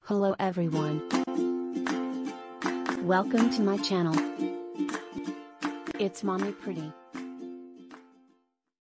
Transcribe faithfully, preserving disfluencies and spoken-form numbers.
Hello everyone. Welcome to my channel. It's Mommy Pretty.